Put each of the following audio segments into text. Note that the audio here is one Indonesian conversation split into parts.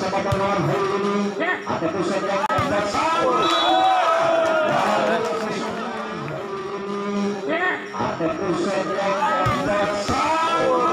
kesempatan lawan hari ini ada pusat yang bersahur. Ada pusat yang bersahur.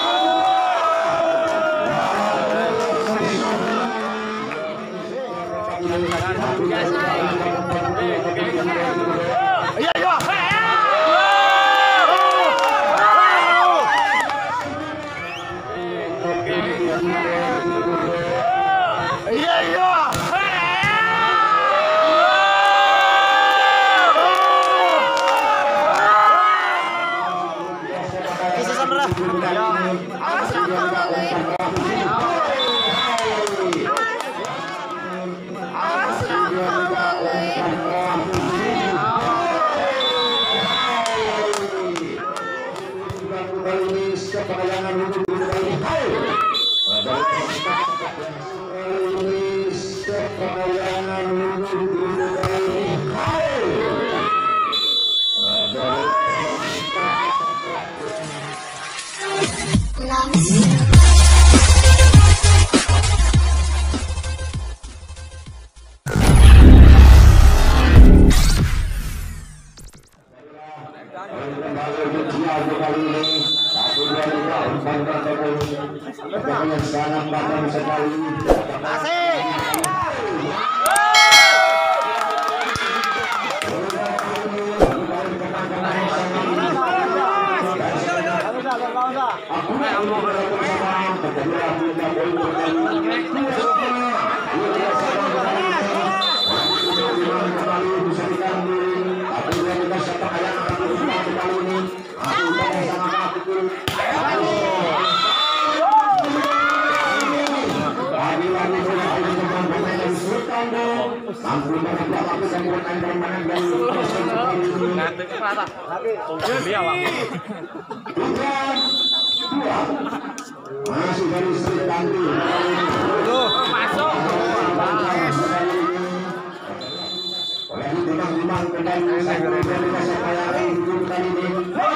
Masih dari Sri Kandi. Masuk. Oleh timang-timang kembali sampai dari Pasapaya hidup kali ini.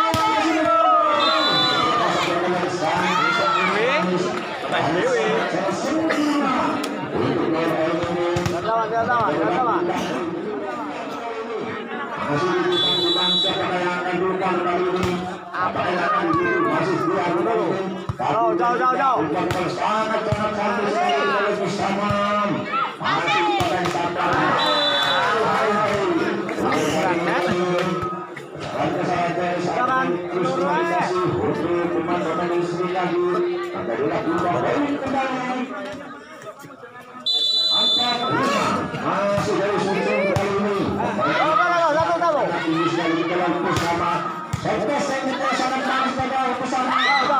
Masih timang-timang siapa yang akan dukan kali ini? Apa yang akan masih dua dulu? Jauh. Sangat cantik sekali bersama. Masih pada sabar. Jangan terus komunikasi untuk teman-teman istri lagi. Apabila kita balik kembali. Angkat masih dari sumber kali ini. Ini sekali dalam bersama. Saya sangat manis pada bersama.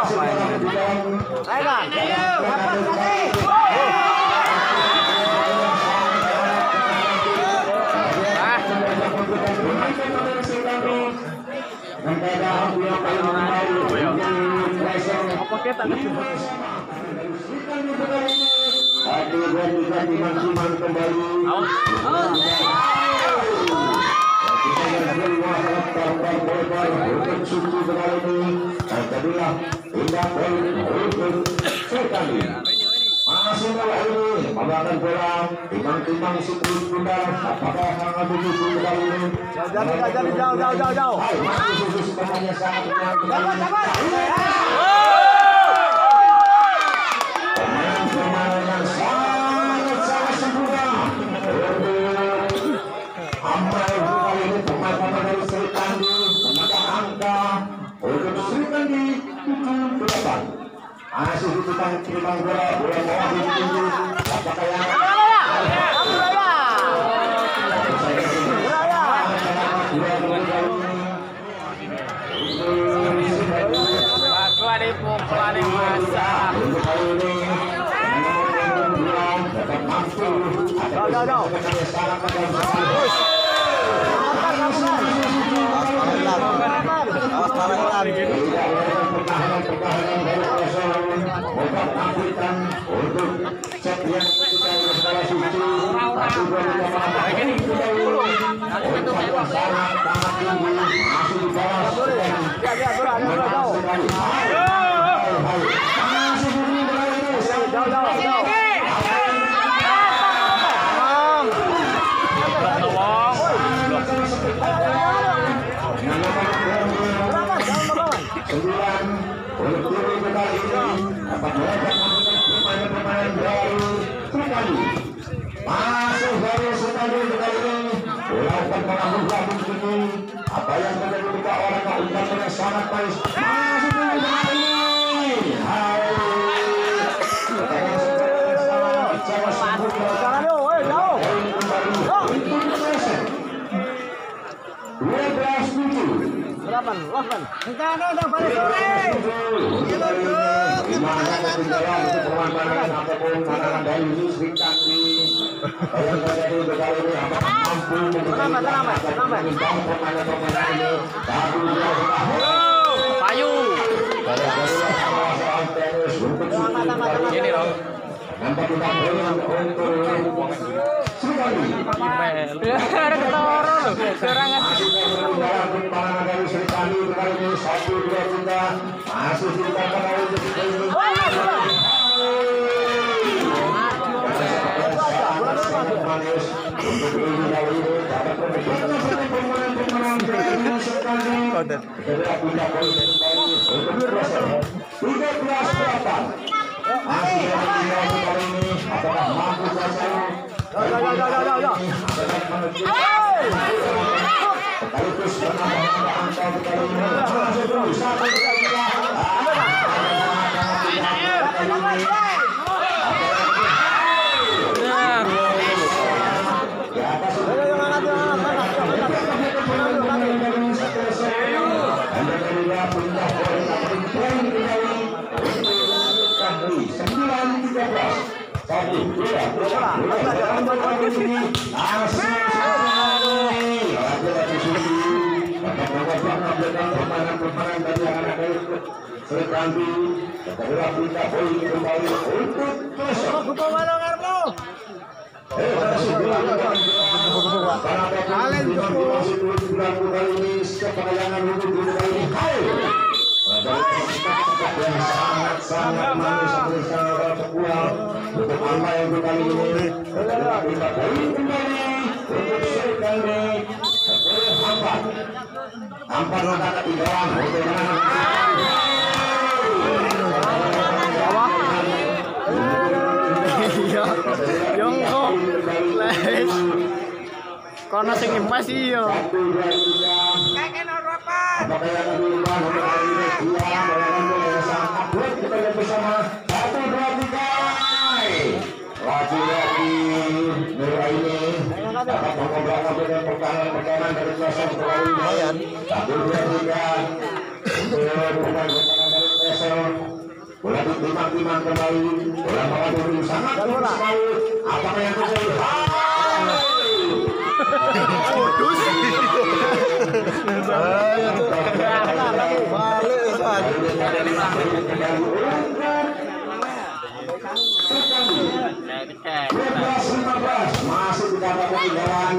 Masih bola ini menggunakan bola timang-timang sikut bundar. Apakah sangat begitu kali ini? Jauh. Masih susu sebenarnya sangat dapat. Pemain yang sangat sempurna. Amai kali ini pemain dari Sri Kandi menambah angka untuk Sri Kandi 78. Masih ditukang timang bola bawah ditunjuk. Apakah yang kembali. Masih dari sekali ini. Melakukan penanggung ini. Apa yang terjadi di orang umpannya sangat baik. Masih kembali. Payu. Ini dong. Ada ketoro loh, serangan. sangat manis bersama sebuah untuk anda yang kali ini adalah kita poin kembali untuk sekali berhambat hambat kata tinggalan untuk Yongko flash kono sing emas iya apakah yang diubah untuk hari ini dua bayangan sangat buat kita lihat bersama 1, 2, 3 lagi-lagi nilai ini dapat mengobrol dengan pertahanan dari Klasem terlalu lumayan 1, 2, 3 untuk pertahanan dari Klasem bola ditimang-timang kembali bola mengadu sangat bagus sekali apakah yang terjadi kudus masih dikatakan ketinggalan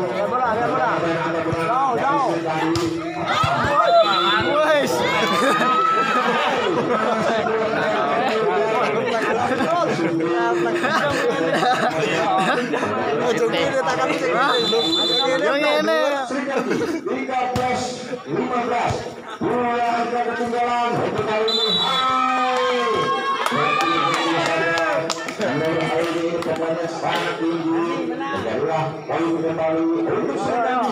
untuk kali ini pokoknya sangat tinggi adalah poin kembali untuk Serdani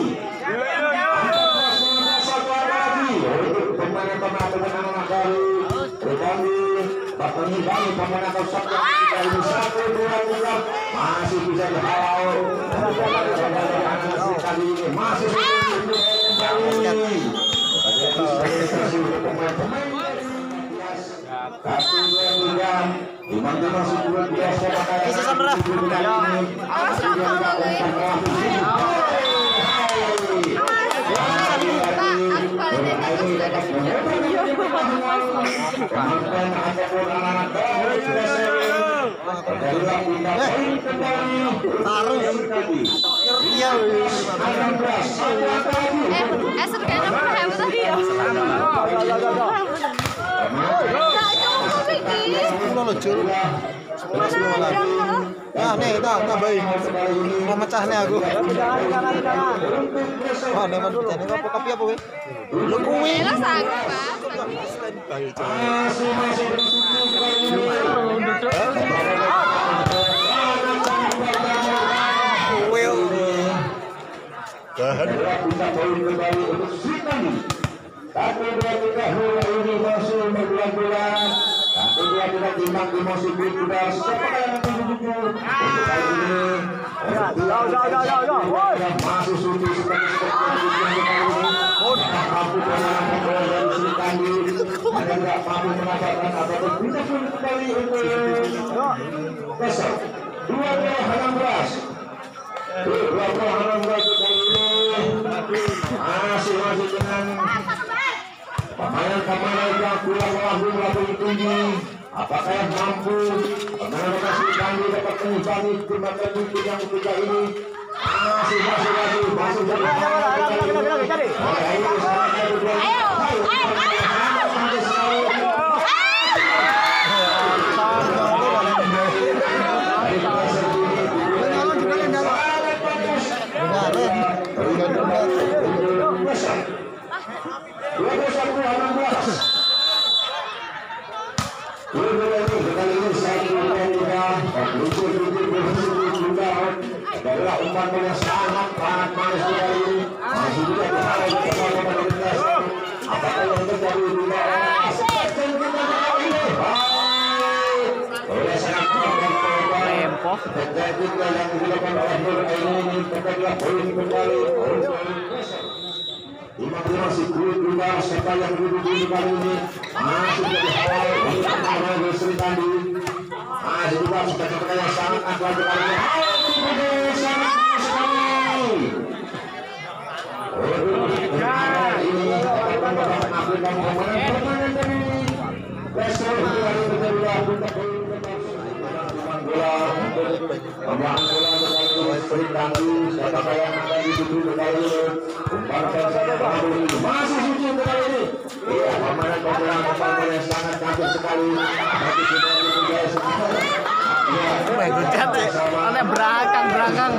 satu lagi untuk pemain-pemain anak kali Serdani bertemu kali pemain atau satu kali 1, 2, 3 masih bisa dihalau kali ini masih kembali pemain-pemain nah nih tambahin mau mecah nih aku wah dengan jadi apa kopi apa weh lu kuwi ini masih berbulan-bulan. 1-2 tidak timbang di musim kedua. Siapa yang menuju untuk kali ini? Masih suci seperti mampu menangkan bola dari Sri Kandi. Ada nggak mampu menambahkan ataupun tidak pun kembali untuk besok 2-2 Anambas. 2-2 Anambas kali ini masih dengan pemain-pemain yang kurang lebih tinggi. Apakah yang mampu menambahkan Sri Kandi dapat mengimbangi kembali tim yang ketiga ini? Masih adalah umpan yang sangat manis sekali ini. Masih juga apakah yang terjadi di dalam terjadi yang dilakukan oleh Nur ini terjadilah poin kembali. Lima si kulit juga serta yang duduk di kali ini masih jadi awal untuk Sri Kandi. Masih juga sebagai yang sangat akurat kali ini. Masih suci kali ini. Iya, pemain yang sangat cantik sekali. Aneh berangkang.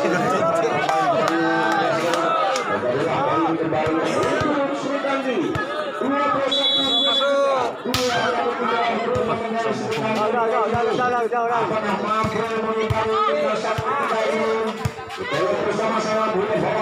Bersama-sama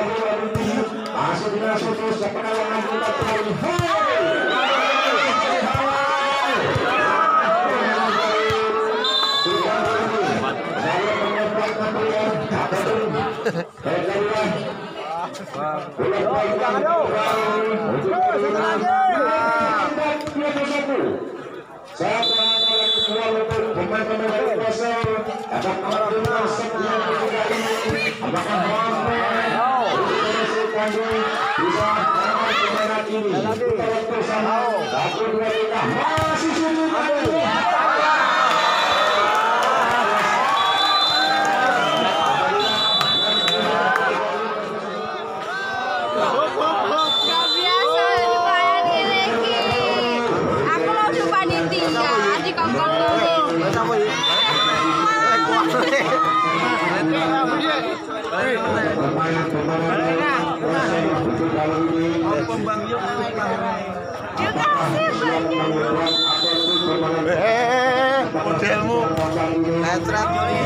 modelmu netrat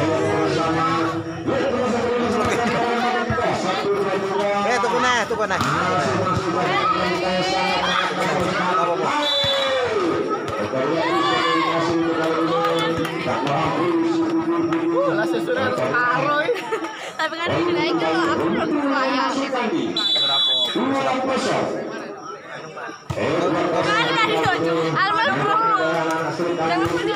tuku nah tapi kan dinaikin kalau aku belum bayar kan tadi dojo almal belum jangan putus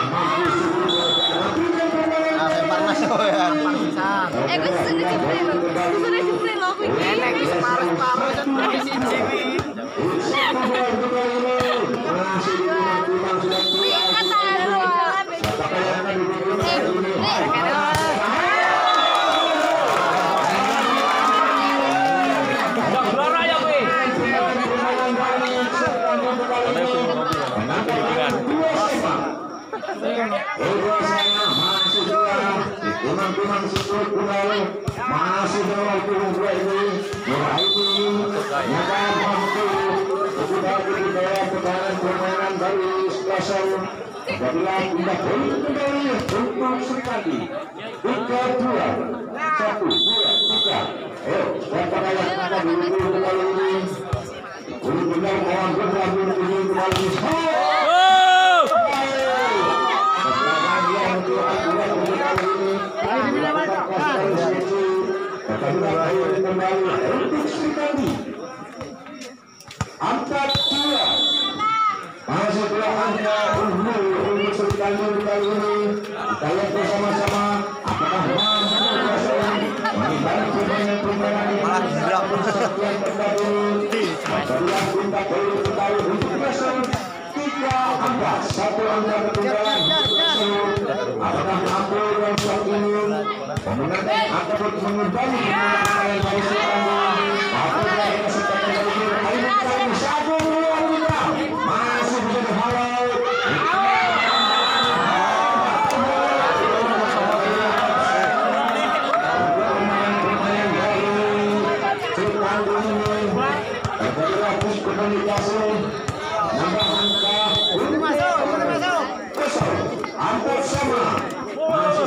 panas ya gue sudah jepri loh Enek separuh kan dari sini. kata lu masih dalam kurung dua ini permainan dari Spesial jadilah pindah poin kembali untuk Sri Kandi 3-2 1-2-3 ayo siapa yang akan dulu kali ini Angkat dua. Masih dua angka untuk sekali ini. Kita lihat bersama-sama apakah mampu membantu permainan ini. Setelah kita perlu kembali untuk besok 3 angka, 1 angka ketinggalan. Apakah mampu yang saat ini memenangkan ataupun mengembali permainan apakah kita sepakat dari ini satu masih bisa dihalau. Komunikasi nambah angka udah masuk angka sama masih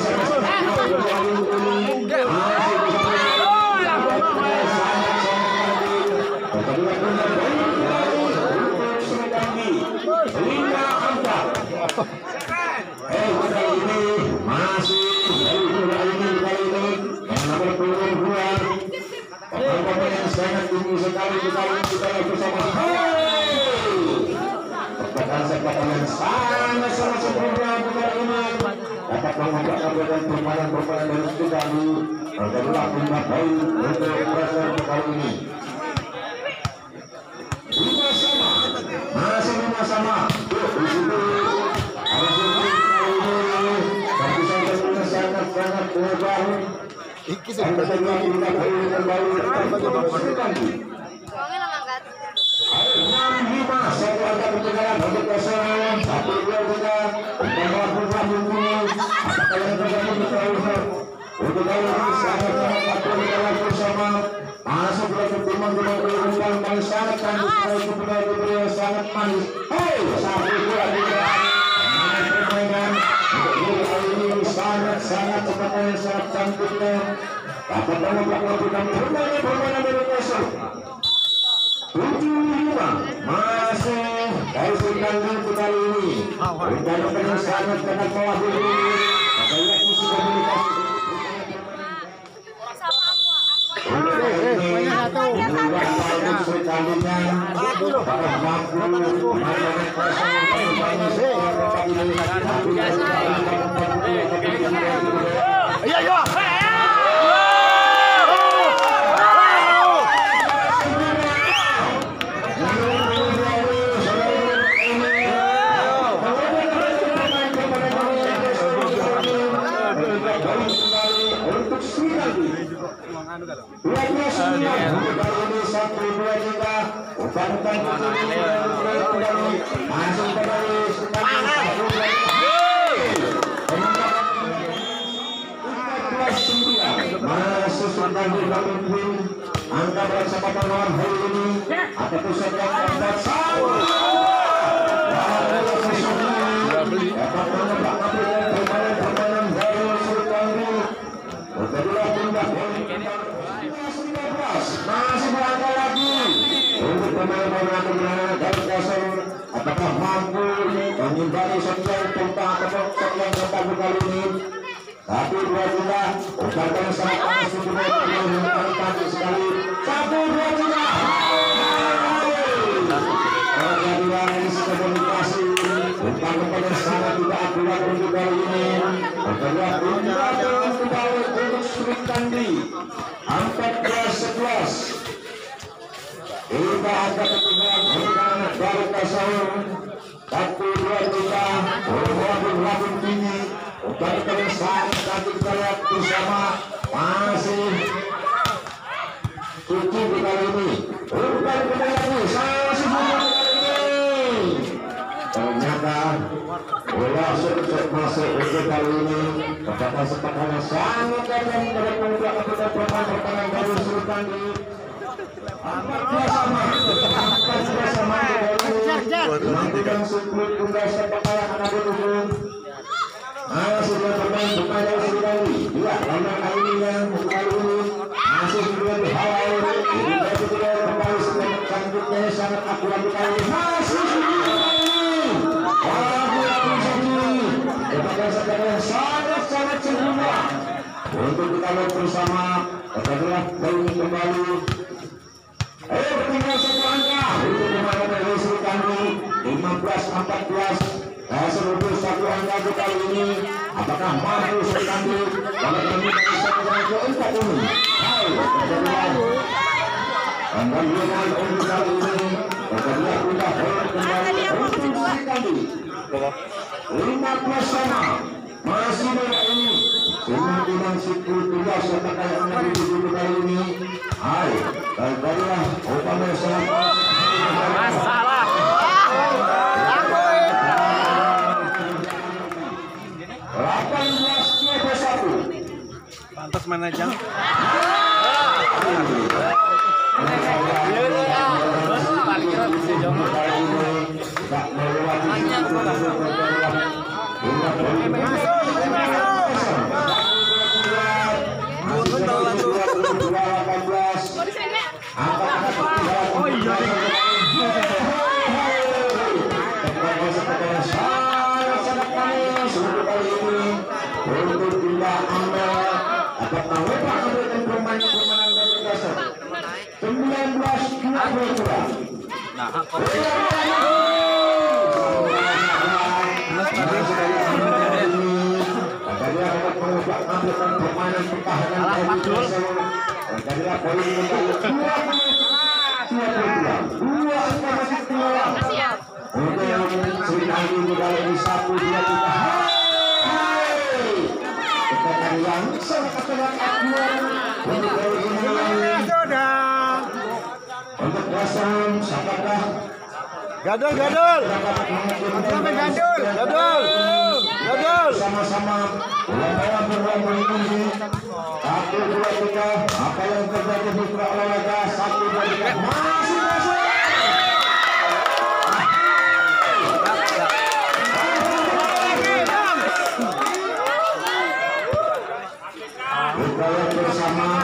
sangat tinggi sekali kita bersama. Pertandingan yang sangat sempurna kita ini dapat mengangkat dan permainan dari kita di adalah pundak baik untuk pressure kali ini. 5 sama, masih 5 sama. Di situ tapi sangat mudah. Iki sudah sangat cantiknya dapat melakukan permainan dari besok 7-5 masih dari sekali kali ini dan sangat sangat mewakili angka bersama lawan hari ini ada pusat yang dapat masih berangkat lagi untuk pemain-pemain dari dasar apakah mampu menghindari sekian tempat atau sekian tempat kali ini. Tapi 2 juta usahakan sangat panas untuk menangkan sekali 1-2 juta. Perjalanan komunikasi tentang kepada sangat tidak akurat untuk kali ini. Adalah undangan kembali untuk Sri Kandi 14-11. Kita akan ketinggalan undangan baru kasar 1-2 juta untuk tinggi. Untuk sangat cantik kita lihat bersama masih 7 kali ini. Bukan kembali masih 7 kali ini. Ternyata bola sukses masuk untuk kali ini. Kepada sepakatnya sangat keren dari pemuda kita pertandingan dari Sultan di bersama menantikan sebelum tunggal sepakatnya anak berhubung. Sudah bermain kepada sekali dua lama kali ini yang kali ini masih sudah dihalau sudah kembali sangat cantiknya sangat untuk kita lihat bersama. Adalah poin kembali. Ayo bertinggal satu angka untuk pemain dari Sri Kandi 15-14. Seluruh satu angka untuk kali ini. Apakah mampu Sri Kandi? Kalau kami bisa ke 40. Ayo pembangunan untuk kali ini. Adalah sudah poin kembali untuk Sri Kandi. 15 sama. Masih banyak ini. Kemungkinan 10 serta kayaknya di kali ini. Ayo, baiklah, utama salah. Masalah. 18-21. Pantas mana jang? Oh iya. Untuk tidak ambil apakah lepas memberikan permainan dari dasar 19-22. Permainan pertahanan adalah poin kembali 22 angka masih ketinggalan untuk yang Sri Kandi di 1-2-3. Kekatan yang sangat untuk Rasul Sapakah Gadul. sama-sama ulang berulang ini 1-2-3. Apa yang terjadi di olahraga 1-2-3 masih masuk. Bergaya bersama